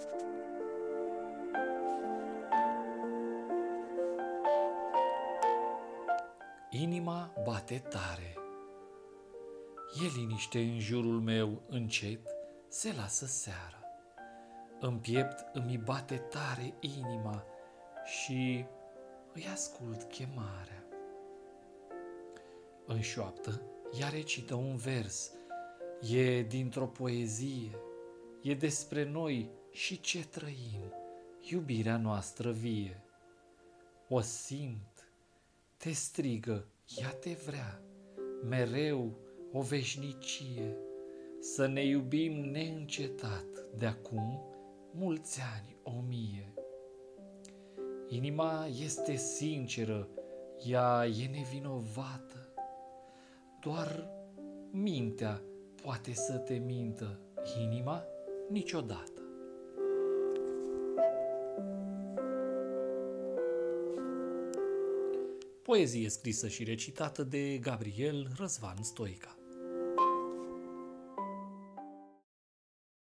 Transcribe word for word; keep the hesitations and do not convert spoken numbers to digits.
Inima bate tare. E liniște în jurul meu, încet se lasă seara. În piept îmi bate tare inima și îi ascult chemarea. În șoaptă ea recită un vers, e dintr-o poezie, e despre noi și ce trăim, iubirea noastră vie. O simt, te strigă, ea te vrea, mereu o veșnicie, să ne iubim neîncetat, de acum mulți ani, o mie. Inima este sinceră, ea e nevinovată, doar mintea poate să te mintă, inima niciodată. Poezie scrisă și recitată de Gabriel Răzvan Stoica.